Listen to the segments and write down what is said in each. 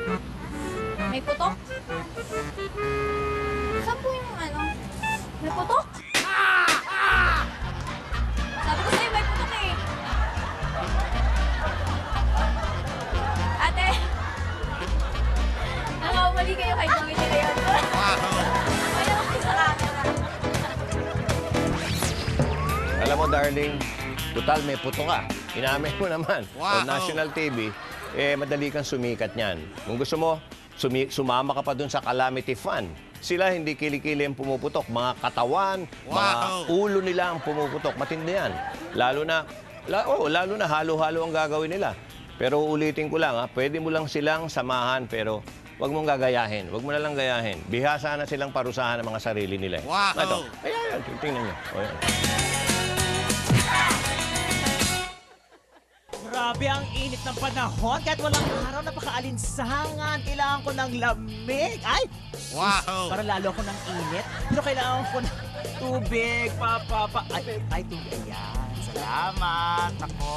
May putok? Saan po yung ano? May putok? Sabi ko sa'yo, may putok eh. Ate, nakamali kayo kay Joey nila yun. Wala ako sa camera. Alam mo, darling, total may puto ka. Inamin mo naman. O national TV, madali kang sumikat niyan. Kung gusto mo, sumama ka pa dun sa Calamity Fund. Sila hindi kilikili ang pumuputok. Mga katawan, mga ulo nila ang pumuputok. Matindi yan. Lalo na halo-halo ang gagawin nila. Pero ulitin ko lang, pwede mo lang silang samahan, pero wag mong gagayahin. Wag mo na lang gayahin. Bihasa na silang parusahan ng mga sarili nila. Ito, ayan, tingnan nyo. O, yan. Grabe ang init ng panahon. Kahit walang araw, napaka-alinsangan. Kailangan ko ng lamig. Ay! Para lalo ako ng init. Pero kailangan ko ng tubig. Ay, tubig. Ayan. Salamat. Ako.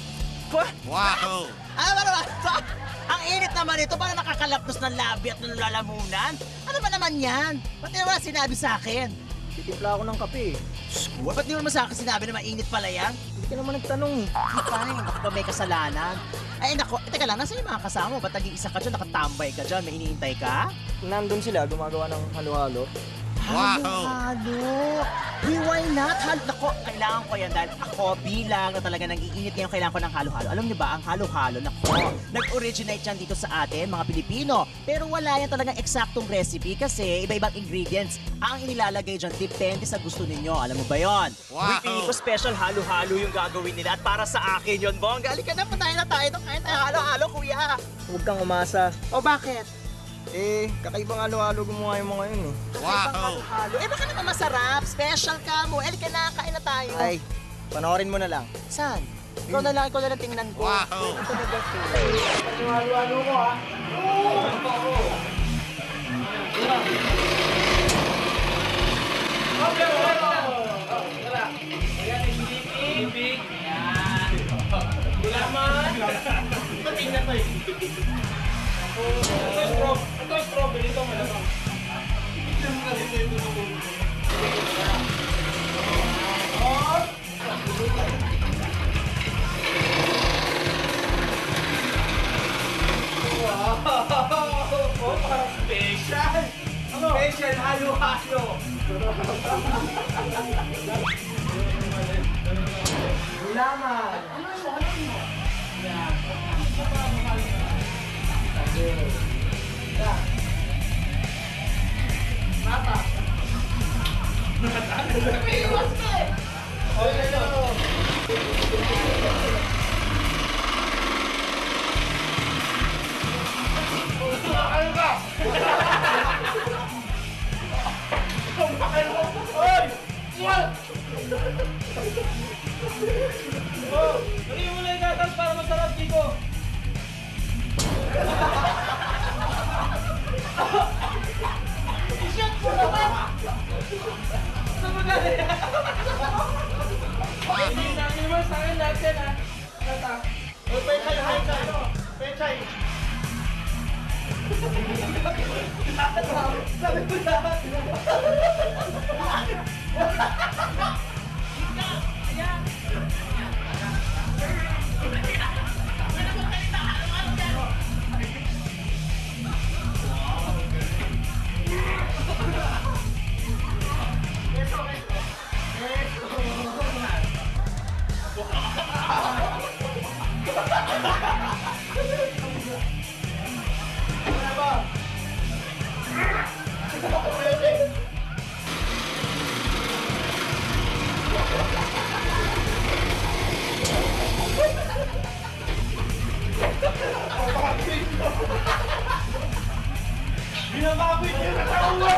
Ang init naman ito. Parang nakakalapnos ng labi at ng lalamunan. Ano ba naman yan? Ba't nila wala sinabi sa akin? Titimpla ako ng kape. Ba't di mo naman sa akin sinabi na mainit pala yan? Hindi ka naman nagtanong eh. Fine, ako ba may kasalanan? Ay, nako, teka lang, nasa yung mga kasama mo? Ba't nag-iisa ka dyan, nakatambay ka dyan, may iniintay ka? Nandun sila, gumagawa ng halo-halo. Halo! Hey, why not? Nako, kailangan ko yan dahil ako bilang na talaga nag-iinit ngayon, kailangan ko ng halo-halo. Alam niyo ba, ang halo-halo, nako, nag-originate yan dito sa atin, mga Pilipino. Pero wala yan talagang eksaktong recipe kasi iba-ibang ingredients ang inilalagay dyan. Depende sa gusto ninyo. Alam mo ba yon? Pili ko special halo-halo yung gagawin nila at para sa akin yon, Bongga. Halika na, patayin na tayo. Kain tayo halo-halo, kuya. Huwag kang umasa. O bakit? Kakaibang halo-halo gumawa yung mga yun eh. Halo. Baka naman masarap. Special ka mo. Halika na, kain na tayo. Ay, panoorin mo na lang. Saan? Ikaw na lang tingnan ko. Ito na ba ito? Yung halo-halo ko ha. Special halo-halo. Gulaman. Hindi mo lang itatas para masarap dito. I-shot mo naman! Saan mo galing? Hindi naman sa akin lahat yan ha. Kata. Pechay, pechay. Pechay. Sabi ko lahat. Binababit niya na sa ulo!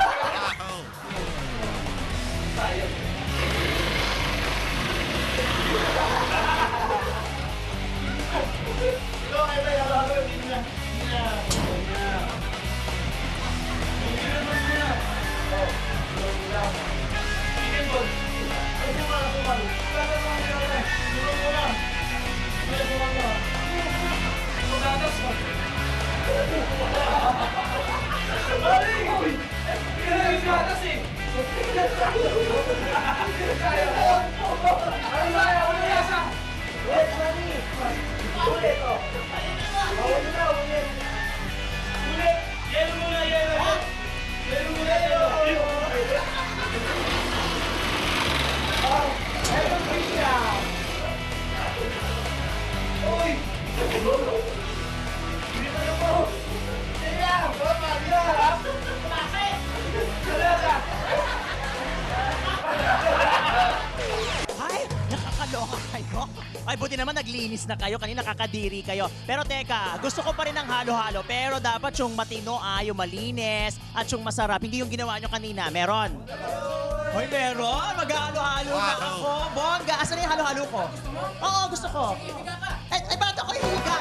Ito, ay ba yung lalo? Hindi na. Hindi na. Sige po. Ay, sumala. Sumala mo na. Sumala mo na. Sumala mo na. Magagas mo. Ay, nakakaloka kayo. Ay, buti naman naglinis na kayo. Kanina nakakadiri kayo. Pero teka, gusto ko pa rin ng halo-halo. Pero dapat yung matino yung malinis at yung masarap. Hindi yung ginawa nyo kanina. Meron? Hoy, meron? Mag-halo-halo na ako. Bongga, asan na yung halo-halo ko? Oo, gusto ko. Ay, ba't ako hihiga?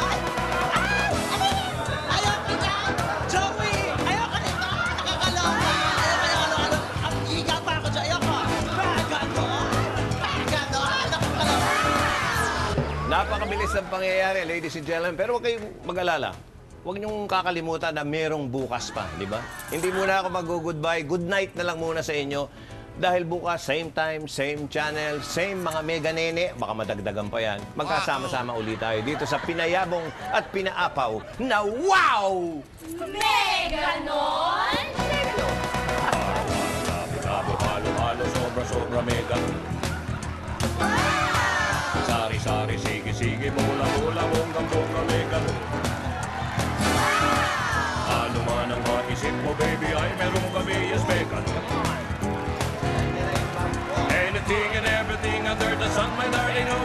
Ayaw ko yan! Joey! Ayaw ka nito! Nakakaloka! Ayaw ka yung halo-halo. Ang hihiga pa ako dyan. Ayaw ko. Ganon! Ganon! Nakakaloka! Napakabilis ng pangyayari, ladies and gentlemen. Pero huwag kayong mag-alala. Huwag niyong kakalimutan na merong bukas pa, di ba? Hindi muna ako mag-goodbye. Good night na lang muna sa inyo. Dahil bukas, same time, same channel, same mga mega nene, baka madagdagan pa yan. Magkasama-sama ulit tayo dito sa pinayabong at pinaapaw na wow! Meganon! Halo-halo, sobra-sobra mega. Sari-sari, sige-sige, bola-bola, bonggang-bongga mega. Ano man ang maisip mo, baby, ay meron kami, yes, mega. Anything and everything under the sun, my darling,